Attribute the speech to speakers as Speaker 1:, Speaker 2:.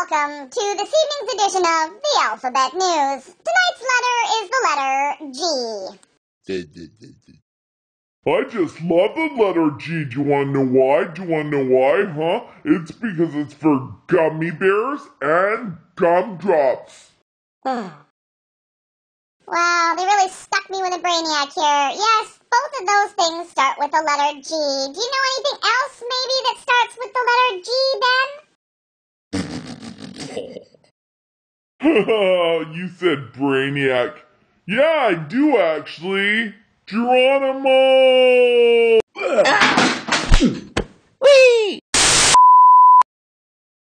Speaker 1: welcome to this evening's edition of the Alphabet News. Tonight's letter is the letter G.
Speaker 2: I just love the letter G. Do you want to know why? Huh? It's because it's for gummy bears and gumdrops.
Speaker 1: Well, they really stuck me with a brainiac here. Yes, both of those things start with the letter G. Do you know anything else maybe that starts with the letter G, Ben?
Speaker 2: You said brainiac. Yeah, I do actually. Geronimo!